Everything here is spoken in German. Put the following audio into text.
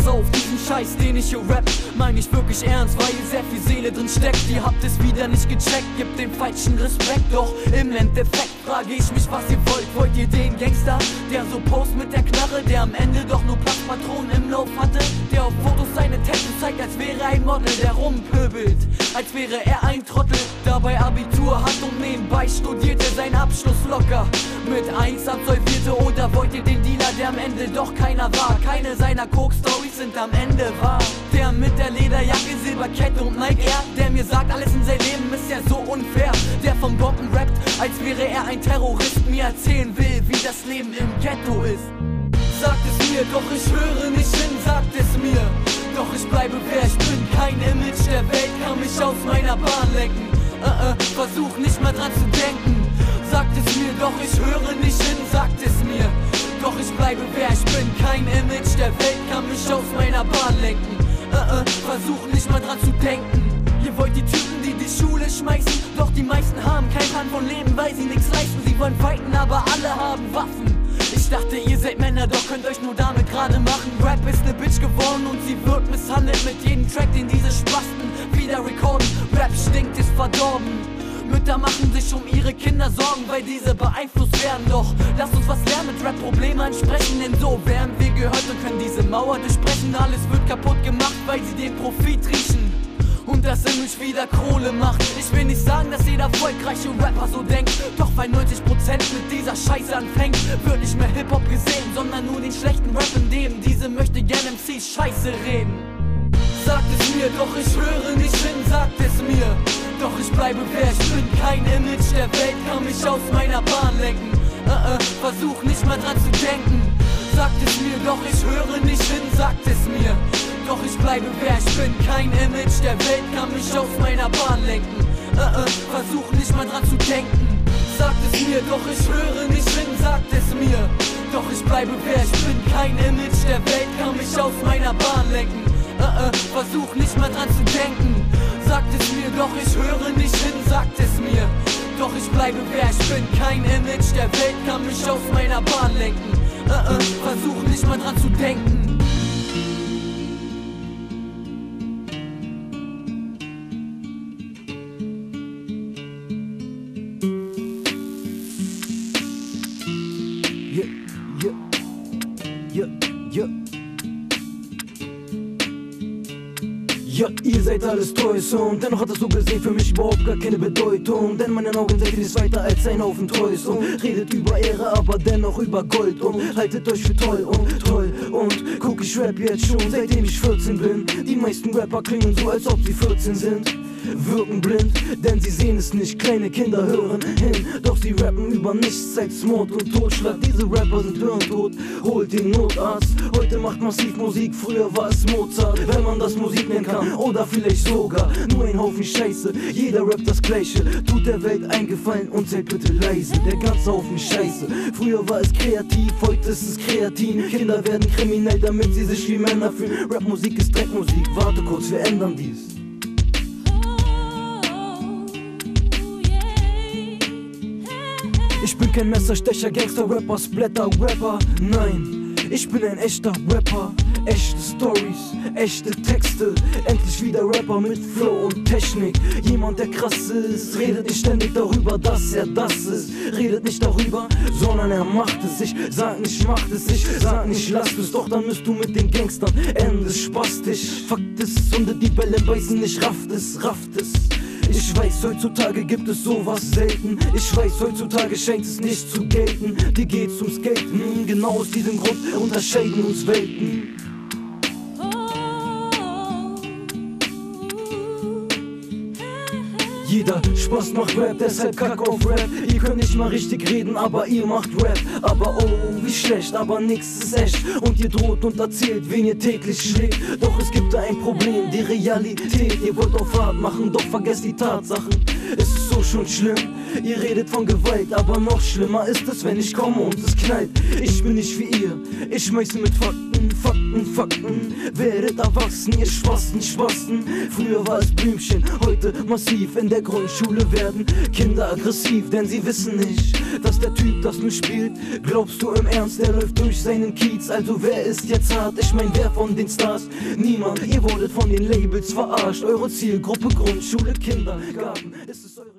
pass auf, diesen Scheiß, den ich hier rap, mein ich wirklich ernst, weil hier sehr viel Seele drin steckt. Ihr habt es wieder nicht gecheckt, gebt dem falschen Respekt. Doch im Endeffekt frage ich mich, was ihr wollt. Wollt ihr den Gangster, der so post mit der Knarre, der am Ende doch nur Platzpatronen im Lauf hatte, der auf Fotos seine Tattoos zeigt, als wäre er ein Model, der rumpöbelt, als wäre er ein Trottel, dabei Abitur hat und nebenbei studierte, sein Abschluss locker mit 1 absolvierte? Oder wollt ihr den Dealer, der am Ende doch keiner war? Keine seiner Coke-Stories sind am Ende wahr. Der mit der Lederjacke, Silberkette und Nike Air, der mir sagt, alles in seinem Leben ist ja so unfair. Der vom Bomben rappt, als wäre er ein Terrorist, mir erzählen will, wie das Leben im Ghetto ist. Sagt es mir, doch ich höre nicht hin, sagt es mir. Doch ich bleibe wer ich bin, kein Image der Welt kann mich aus meiner Bahn lenken. Versuch nicht mal dran zu denken. Sagt es mir, doch ich höre nicht hin, sagt es mir. Doch ich bleibe wer ich bin, kein Image der Welt kann mich aus meiner Bahn lenken. Versuch nicht mal dran zu denken. Ihr wollt die Typen, die die Schule schmeißen, doch die meisten haben kein Plan von Leben, weil sie nichts leisten. Sie wollen fighten, aber alle haben Waffen. Ich dachte, ihr seid Männer, doch könnt euch nur damit gerade machen. Rap ist ne Bitch geworden und sie wird misshandelt mit jedem Track, den diese Spasten wieder recorden. Rap stinkt, ist verdorben. Mütter machen sich um ihre Kinder Sorgen, weil diese beeinflusst werden. Doch lasst uns was lernen, mit Rap Probleme ansprechen, denn so werden wir gehört und können diese Mauer durchbrechen. Alles wird kaputt gemacht, weil sie den Profit riechen und das Image wieder Kohle macht. Ich will nicht sagen, dass jeder erfolgreiche Rapper so denkt, doch weil 90% mit dieser Scheiße anfängt, wird nicht mehr Hip-Hop gesehen, sondern nur den schlechten Rap, in dem diese möchte gern MCs Scheiße reden. Sagt es mir, doch ich höre nicht hin, sagt es mir. Doch ich bleibe wer ich bin, kein Image der Welt kann mich aus meiner Bahn lenken. Versuch nicht mal dran zu denken. Sagt es mir, doch ich höre nicht hin, sagt es mir. Doch ich bleibe wer ich bin, kein Image der Welt kann mich aus meiner Bahn lenken. Versuch nicht mal dran zu denken. Sagt es mir, doch ich höre nicht hin, sagt es mir. Doch ich bleibe wer ich bin, kein Image der Welt kann mich aus meiner Bahn lenken. Versuch nicht mal dran zu denken. Sagt es mir, doch ich höre nicht hin, sagt es mir. Doch ich bleibe wer ich bin, kein Image der Welt kann mich aus meiner Bahn lenken. Versuch nicht mal dran zu denken. Ja, ihr seid alles Täuser und dennoch hat das so gesehen für mich überhaupt gar keine Bedeutung. Denn in meinen Augen seid ihr nicht weiter als ein Haufen Täusung. Redet über Ehre, aber dennoch über Gold und haltet euch für toll und guck, ich rap jetzt schon seitdem ich 14 bin. Die meisten Rapper klingen so, als ob sie 14 sind. Wirken blind, denn sie sehen es nicht, kleine Kinder hören hin. Doch sie rappen über nichts, seit Mord und Totschlag. Diese Rapper sind hirntot, holt den Notarzt. Heute macht massiv Musik, früher war es Mozart, wenn man das Musik nennen kann, oder vielleicht sogar nur ein Haufen Scheiße. Jeder rappt das Gleiche, tut der Welt einen Gefallen und seid bitte leise. Der ganze Haufen Scheiße, früher war es kreativ, heute ist es Kreatin. Kinder werden kriminell, damit sie sich wie Männer fühlen. Rapmusik ist Dreckmusik, warte kurz, wir ändern dies. Ich bin kein Messerstecher, Gangster, Rapper, Splatter, Rapper, nein, ich bin ein echter Rapper. Echte Stories, echte Texte, endlich wieder Rapper mit Flow und Technik. Jemand, der krass ist, redet nicht ständig darüber, dass er das ist. Redet nicht darüber, sondern er macht es. Ich sag nicht, macht es, ich sag nicht, lasst es. Doch dann müsst du mit den Gangstern endes spastisch. Fakt ist, und die Bälle beißen nicht, rafft es. Ich weiß, heutzutage gibt es sowas selten. Ich weiß, heutzutage scheint es nicht zu gelten. Dir geht's ums Skaten, genau aus diesem Grund unterscheiden uns Welten. Jeder Spaß macht Rap, deshalb kack auf Rap. Ihr könnt nicht mal richtig reden, aber ihr macht Rap. Aber oh, wie schlecht, aber nix ist echt. Und ihr droht und erzählt, wen ihr täglich schlägt. Doch es gibt da ein Problem, die Realität. Ihr wollt auf hart machen, doch vergesst die Tatsachen. Es ist so schon schlimm, ihr redet von Gewalt. Aber noch schlimmer ist es, wenn ich komme und es knallt. Ich bin nicht wie ihr, ich schmeiße mit Fakten. Werdet erwachsen, ihr Spasten. Früher war es Blümchen, heute Konflikte massiv. In der Grundschule werden Kinder aggressiv, denn sie wissen nicht, dass der Typ das nur spielt. Glaubst du im Ernst, der läuft durch seinen Kiez? Also wer ist jetzt hart? Ich mein, wer von den Stars? Niemand, ihr wurdet von den Labels verarscht. Eure Zielgruppe Grundschule, Kindergarten, ist es eure